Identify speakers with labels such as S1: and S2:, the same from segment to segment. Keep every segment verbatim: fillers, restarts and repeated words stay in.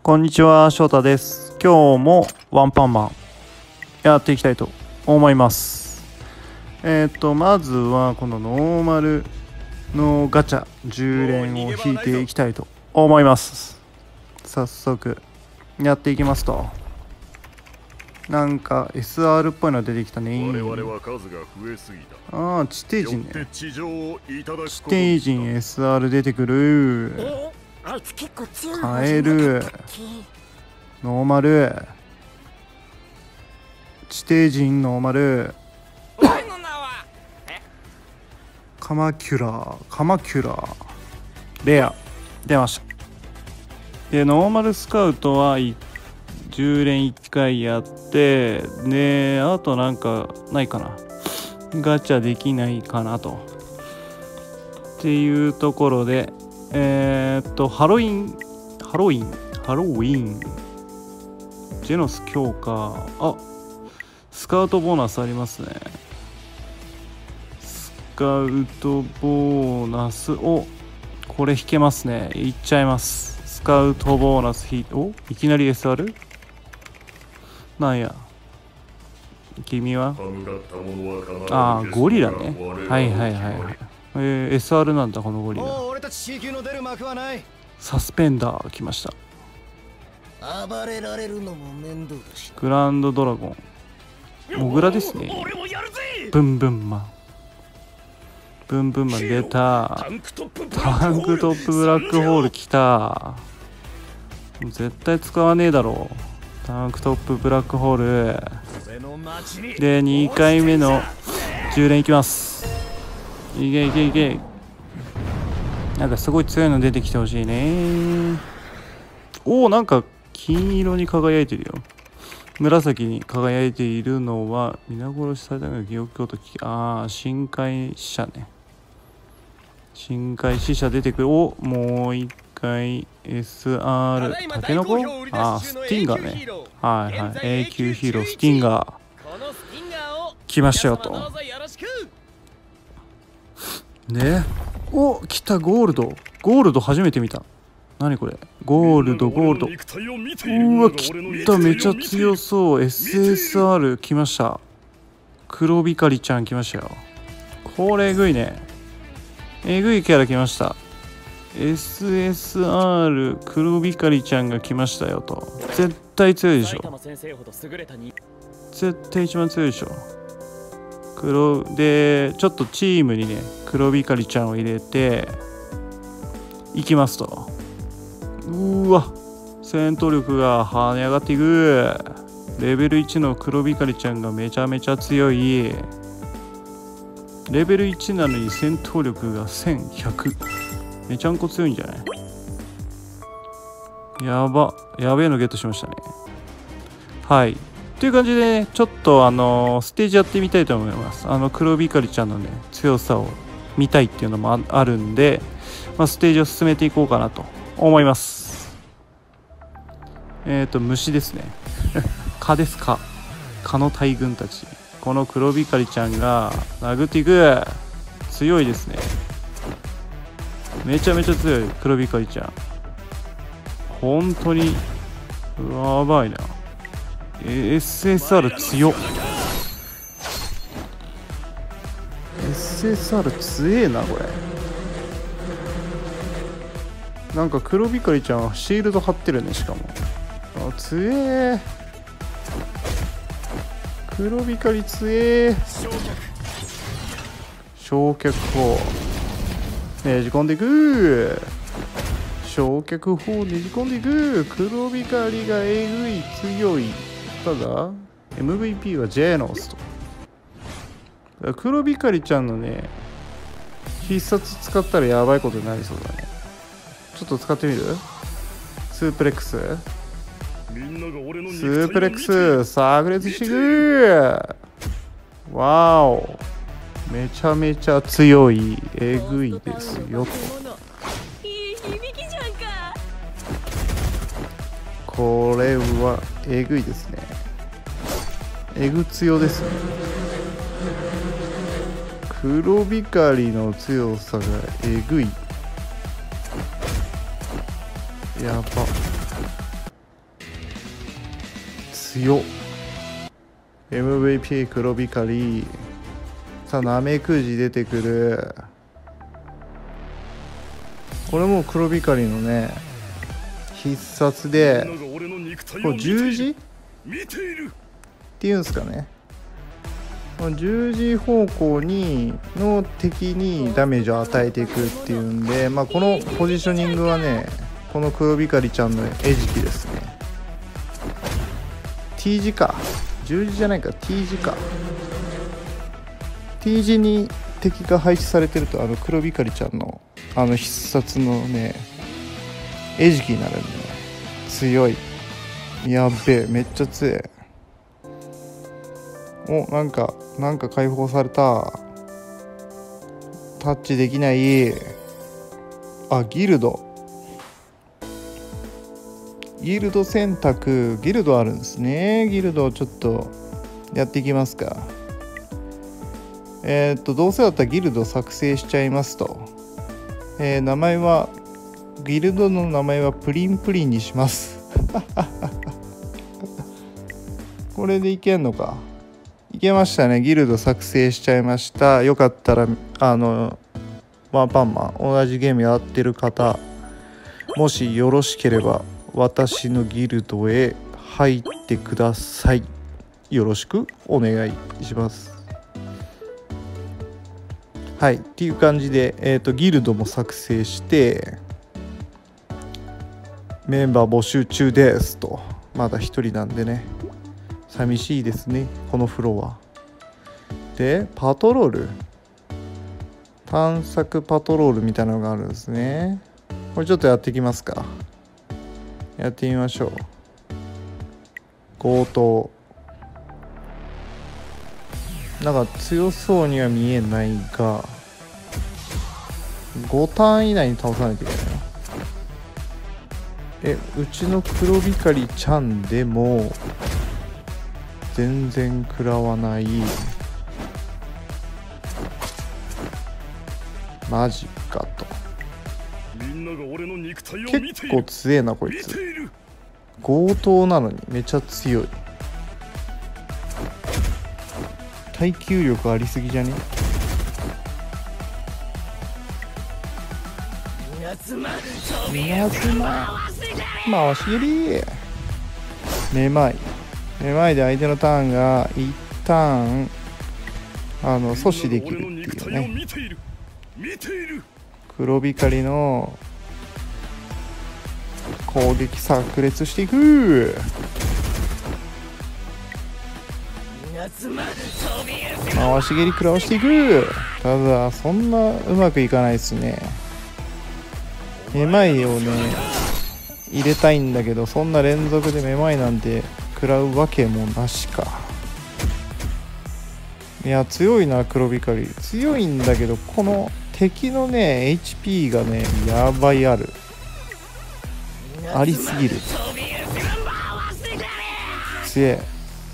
S1: こんにちは、翔太です。今日もワンパンマンやっていきたいと思います。えっ、ー、とまずはこのノーマルのガチャじゅう連を引いていきたいと思います。早速やっていきますと、なんか エスアール っぽいの出てきたね。ああ、地底人ね。地底人 エスアール 出てくる。カエル、ノーマル、地底人ノーマル、カマキュラ、カマキュラ、レア出ました。でノーマルスカウトはじゅう連いっかいやって、であとなんかないかな、ガチャできないかなとっていうところで、えー、っとハロウィンハロウィンハロウィンジェノス強化、あスカウトボーナスありますね。スカウトボーナスをこれ引けますね。いっちゃいます。スカウトボーナス引いて、おいきなり エスアール なんや。君はああゴリラね。はいはいはいはい。えー、エスアール なんだこのゴリラ。サスペンダー来ました。グランドドラゴンモグラですね。ブンブンマンブンブンマン出た。タンクトップブラックホール来た。絶対使わねえだろう。タンクトップブラックホールでにかいめのじゅう連いきます。いけいけいけ。なんかすごい強いの出てきてほしいね。おお、なんか金色に輝いてるよ。紫に輝いているのは皆殺しされたが記憶京都危機。ああ深海死者ね。深海死者出てくる。おもう一回 エスアール タケノコ。ああスティンガーね。はいはい A 級ヒーロースティンガー来ましたよと。ね、お来たゴールド。ゴールド初めて見た。何これゴールドゴールド。うわ来た、めちゃ強そう。 エスエスアール 来ました。黒光りちゃん来ましたよ。これえぐいね。えぐいキャラ来ました。 エスエスアール 黒光りちゃんが来ましたよと。絶対強いでしょ。絶対一番強いでしょ。黒でちょっとチームにね黒光りちゃんを入れていきますと。うわ戦闘力が跳ね上がっていく。レベルいちの黒光りちゃんがめちゃめちゃ強い。レベルいちなのに戦闘力がせんひゃく。めちゃんこ強いんじゃない。やばやべえのゲットしましたね。はいという感じで、ね、ちょっとあのー、ステージやってみたいと思います。あの黒光りちゃんのね強さを見たいっていうのも あ, あるんで、まあ、ステージを進めていこうかなと思います。えっ、ー、と虫ですね蚊ですか。蚊の大群たち。この黒光りちゃんが殴っていく。強いですね。めちゃめちゃ強い黒光りちゃん。本当にやばいな。エスエスアール 強っ。 エスエスアール 強えなこれ。なんか黒光りちゃんはシールド貼ってるね。しかもあ強え。黒光り強え。焼却砲ねじ込んでいく。焼却砲ねじ込んでいく。黒光りがえぐい強い。ただ エムブイピー はジェノスと。黒光りちゃんのね必殺使ったらやばいことになりそうだね。ちょっと使ってみる。スープレックススープレックス炸裂していく。わーおめちゃめちゃ強い。えぐいですよと。これはえぐいですね。えぐ強ですね。黒光りの強さがえぐい。やば。 強っ。 エムブイピー 黒光。さあナメクジ出てくる。これも黒光のね必殺で、これ十字っていうんですかね。十字方向にの敵にダメージを与えていくっていうんで、まあ、このポジショニングはねこの黒光ちゃんの餌食ですね。 T 字か、十字じゃないか T 字か。 T 字に敵が配置されてると、あの黒光ちゃんのあの必殺のね餌食になるんで、ね、強い。やっべえ、めっちゃ強い。お、なんかなんか解放された。タッチできない。あ、ギルドギルド選択、ギルドあるんですね。ギルドをちょっとやっていきますか。えー、っとどうせだったらギルド作成しちゃいますと、えー、名前はギルドの名前はプリンプリンにしますこれでいけんのか。いけましたね。ギルド作成しちゃいました。よかったらあのワンパンマン同じゲームやってる方、もしよろしければ私のギルドへ入ってください。よろしくお願いします。はいっていう感じで、えーと、ギルドも作成してメンバー募集中ですと。まだ一人なんでね寂しいですねこのフロアで。パトロール、探索パトロールみたいなのがあるんですね。これちょっとやっていきますか。やってみましょう。強盗、なんか強そうには見えないがごターン以内に倒さないといけないな。え、うちの黒光ちゃんでも全然食らわない。マジかと。結構強えなこいつ。強盗なのにめちゃ強い。耐久力ありすぎじゃね。稲妻回し蹴り。めまいめまいで相手のターンが一旦あの阻止できるっていうね。黒光の攻撃炸裂していく。回し蹴り食らわしていく。ただそんなうまくいかないですね。めまいをね入れたいんだけど、そんな連続でめまいなんて食らうわけもなしか。いや強いな黒光、強いんだけどこの敵のね エイチピー がねやばいあるありすぎる。強え。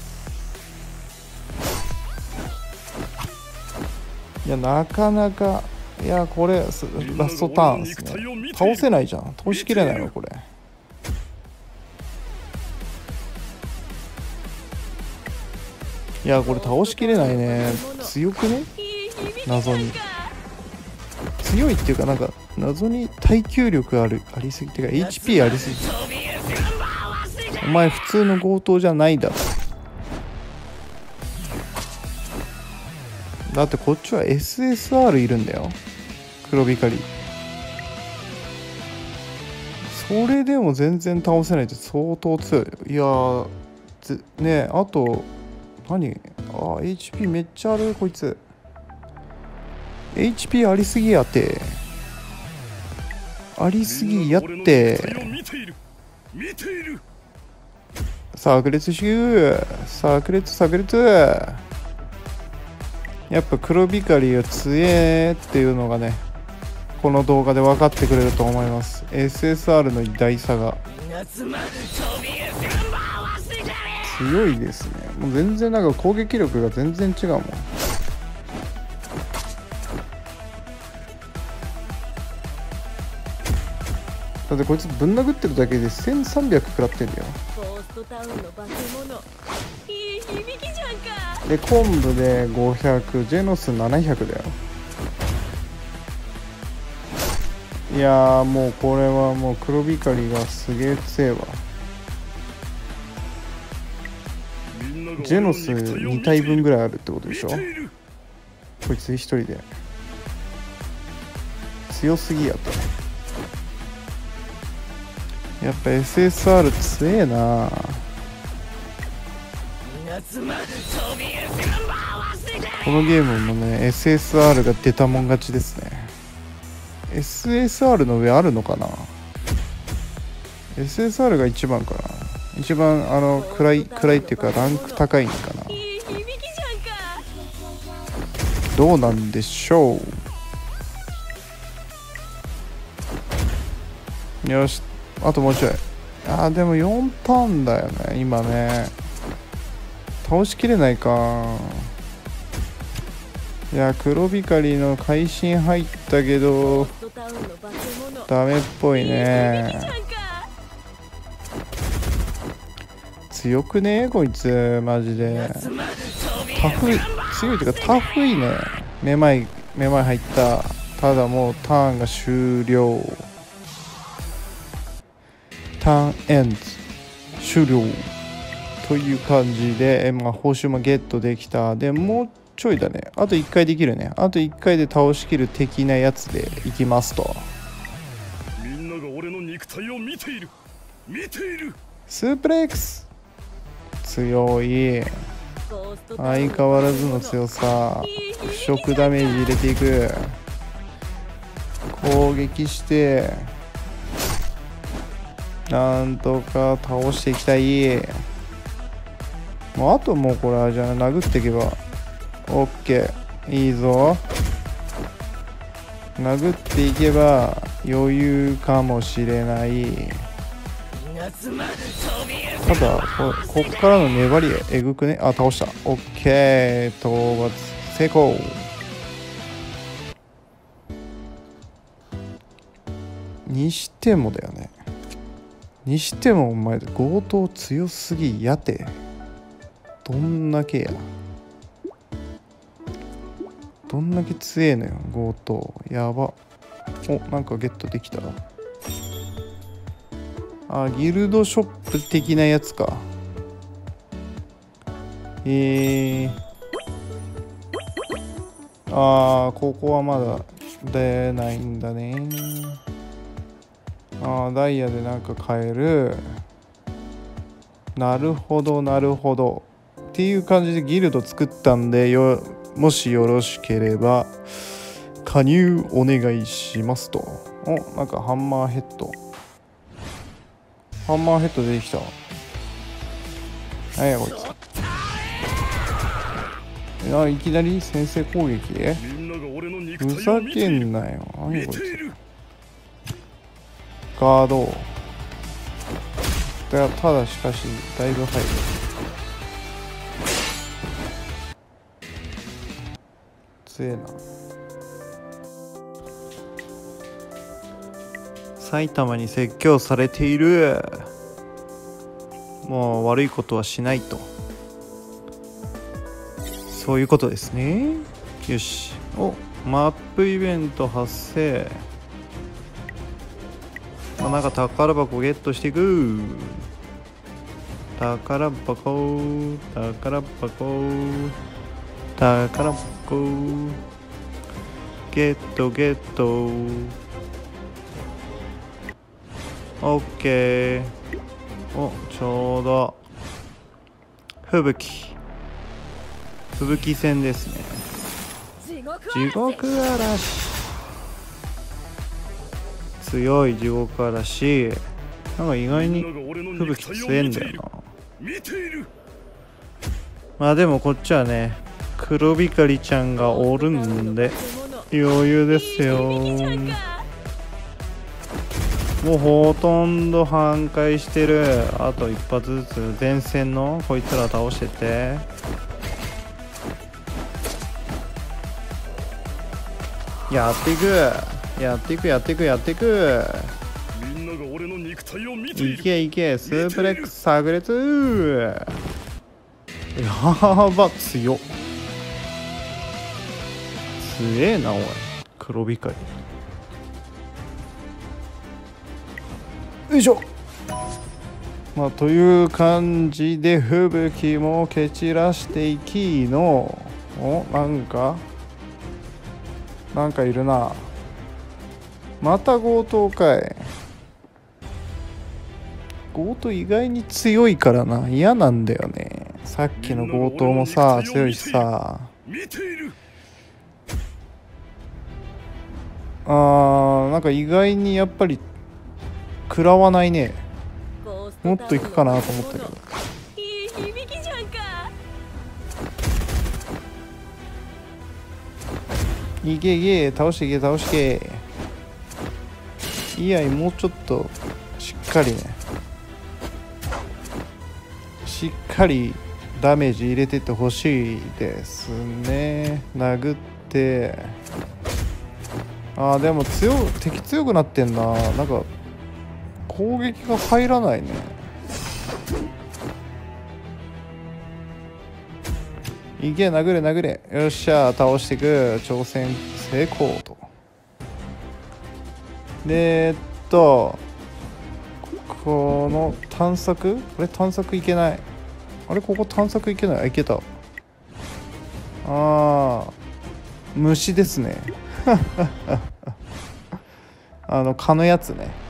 S1: いやなかなか、いやこれラストターンですね。倒せないじゃん、倒しきれないわこれ。いやこれ倒しきれないね。強くね、謎に強いっていうか、なんか謎に耐久力あるありすぎてか エイチピー ありすぎて、お前普通の強盗じゃないだろ。だってこっちは エスエスアール いるんだよ黒光。それでも全然倒せないって相当強い。いやーね、あと何、あ エイチピー めっちゃあるこいつ。 エイチピー ありすぎやってありすぎやって炸裂しゅう炸裂炸裂。やっぱ黒光が強えっていうのがねこの動画で分かってくれると思います。 エスエスアール の偉大さが強いですね。もう全然なんか攻撃力が全然違うもん。だってこいつぶん殴ってるだけでせんさんびゃく食らってんだよ。 で昆布でごひゃく、ジェノスななひゃくだよ。いやーもうこれはもう黒光りがすげえ強いわ。ジェノスに体分ぐらいあるってことでしょ。こいつ一人で強すぎやと。やっぱ エスエスアール 強えな。このゲームもね エスエスアール が出たもん勝ちですね。 エスエスアール の上あるのかな。 エスエスアール が一番かな。一番あの暗い暗いっていうかランク高いんかな。どうなんでしょう。よし、あともうちょい。あーでもよんターンだよね今ね。倒しきれないか。いや黒光りの会心入ったけどダメっぽいね。強くねこいつマジで。タフい、強いっていうかタフいね。めまいめまい入った。ただもうターンが終了。ターンエンド終了という感じで、まあ、報酬もゲットできた。でもうちょいだね。あといっかいできるね。あといっかいで倒しきる的なやつでいきますと。みんなが俺の肉体を見ている見ている。スープレックス強い。相変わらずの強さ。腐食ダメージ入れていく。攻撃してなんとか倒していきたい。もうあともうこれはじゃあ殴っていけば OK。 いいぞ。殴っていけば余裕かもしれない。ただ こ, こっからの粘りえぐくね。あ倒した。 OK 討伐成功。にしてもだよね。にしてもお前強盗強すぎやて。どんだけやどんだけ強えのよ強盗。やば。おなんかゲットできた。あギルドショップ的なやつか。えー、あーここはまだ出ないんだね。あダイヤでなんか買える。なるほどなるほどっていう感じでギルド作ったんで、よもしよろしければ加入お願いしますと。おなんかハンマーヘッドハンマーヘッド出てきた。何やこいつ。あいきなり先制攻撃。ふざけんなよ。何こいつ。ガードだただしかしだいぶ入る。強えな。埼玉に説教されている。もう悪いことはしないと、そういうことですね。よし。おマップイベント発生。あなんか宝箱ゲットしていく。宝箱宝箱宝箱ゲットゲット。オッケー。おちょうど吹雪吹雪戦ですね。地獄嵐強い地獄嵐。なんか意外に吹雪強えんだよな。まあでもこっちはね黒光ちゃんがおるんで余裕ですよ。もうほとんど半壊してる。あと一発ずつ前線のこいつら倒してて。やっていくやっていくやっていくやっていく。みんなが俺の肉いけいけ、スープレックス炸裂。やば、強っ。強えなおい、黒光り。よいしょ。まあという感じで吹雪も蹴散らしていきの。お、なんかなんかいるな。また強盗かい。強盗意外に強いからな、嫌なんだよね。さっきの強盗もさ強いしさ。あー、なんか意外にやっぱり食らわないね。もっといくかなと思ったけど。
S2: いい響きじゃんか。
S1: いけいけ、倒していけ倒していけ。いや、もうちょっとしっかりね、しっかりダメージ入れてってほしいですね。殴って。あー、でも強敵強くなってんな。なんか攻撃が入らないね。いけ、殴れ殴れ。よっしゃ、倒していく。挑戦成功と。でえっとこの探索、これ探索いけない。あれ、ここ探索いけない。あ、いけた。ああ、虫ですね。あの蚊のやつね。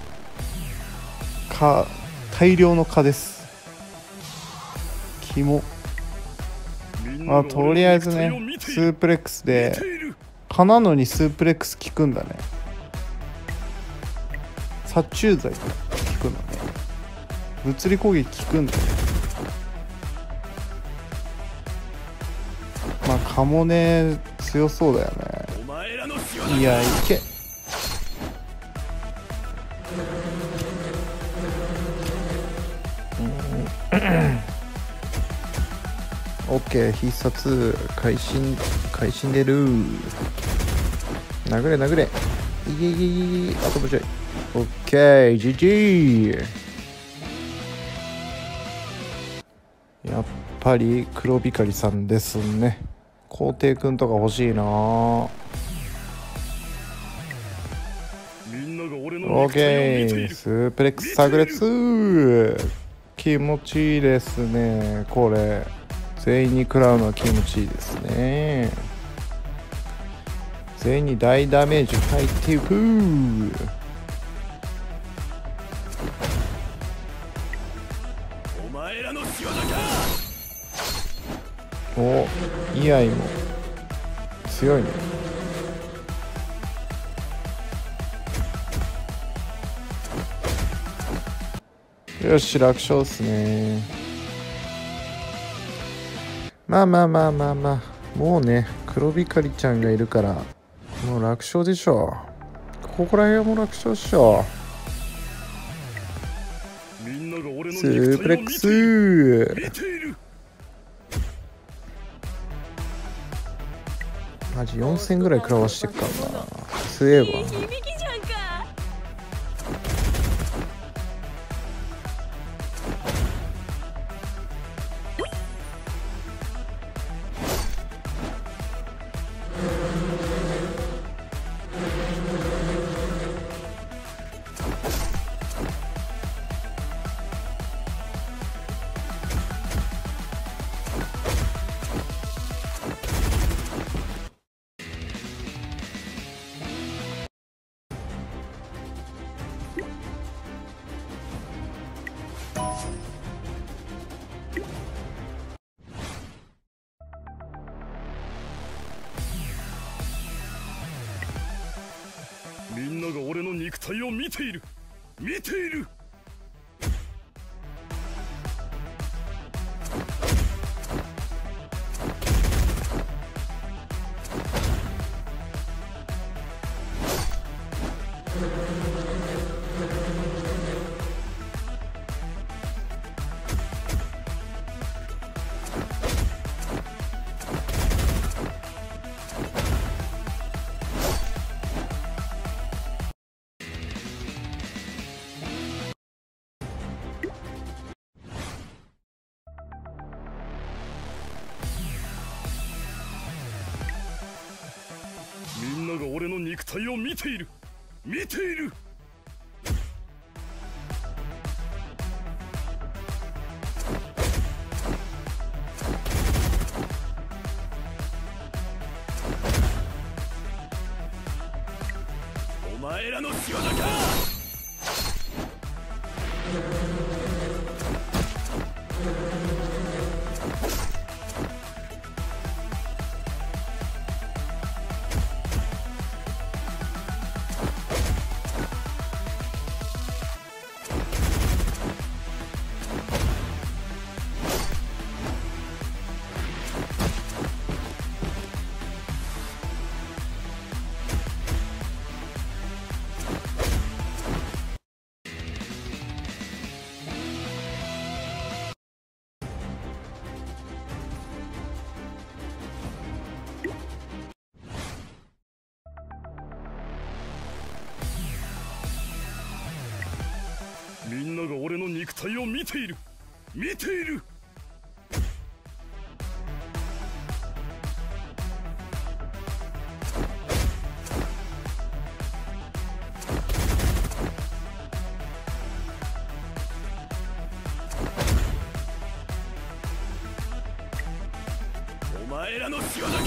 S1: 蚊、大量の蚊です。キモ。まあとりあえずね、スープレックスで蚊なのにスープレックス効くんだね。殺虫剤効くのね。物理攻撃効くんだね。まあ蚊もね強そうだよね。いや、いけ。オッケー、必殺会心会心出る。殴れ殴れ。いけいけいけ。あともうちょい。オッケー、 ジージー。 やっぱり黒光さんですね。皇帝くんとか欲しいな。オッケー、スープレックス炸裂。気持ちいいですね。これ全員に食らうのは気持ちいいですね。全員に大ダメージ入っていく。お、イアイも強いね。よし、楽勝っすね。まあまあまあまあまあ、もうね、黒光ちゃんがいるからもう楽勝でしょ。ここら辺はもう楽勝っしょ。スープレックス。マジよんせんぐらい食らわしてっからな。強えわ。
S3: みんなが俺の肉体を見ている見ている。 の肉体を見ている見ている。お前らの仕業か。みんなが俺の肉体を見ている見ている。お前らの仕業か。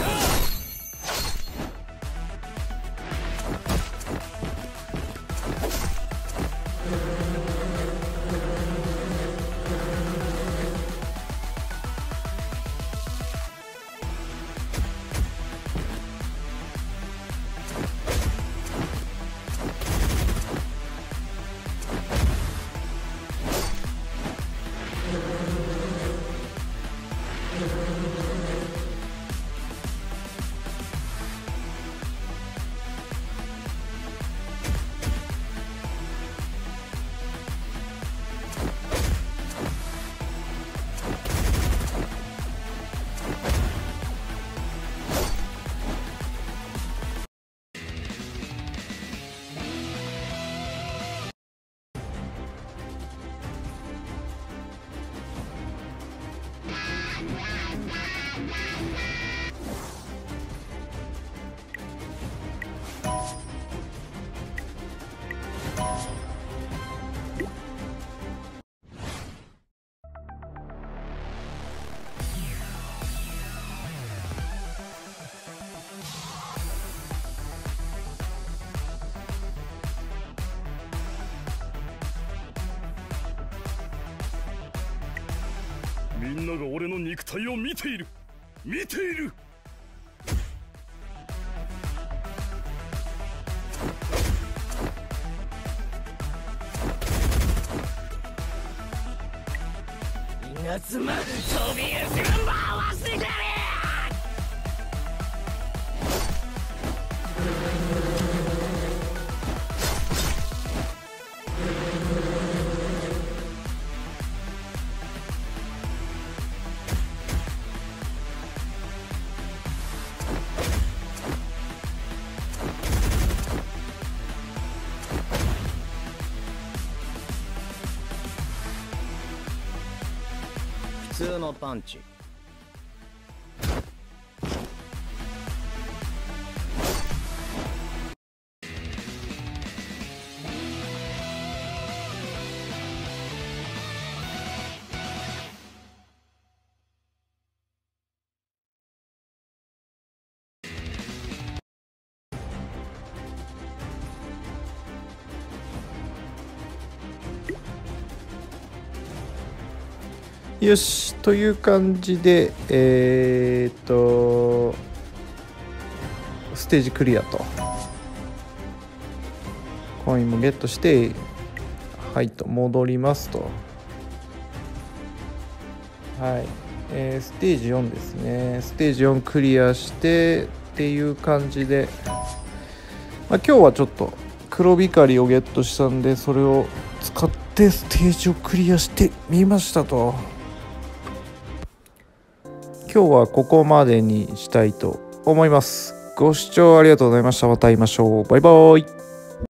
S3: みんなが俺の肉体を見ている見ている。稲妻飛び移る回してやれ。普通のパンチ。
S1: よし、という感じでえー、っとステージクリアとコインもゲットして、はいと戻りますと、はい、えー、ステージよんですね。ステージよんクリアしてっていう感じで、まあ、今日はちょっと黒光りをゲットしたんで、それを使ってステージをクリアしてみましたと。今日はここまでにしたいと思います。ご視聴ありがとうございました。また会いましょう。バイバイ。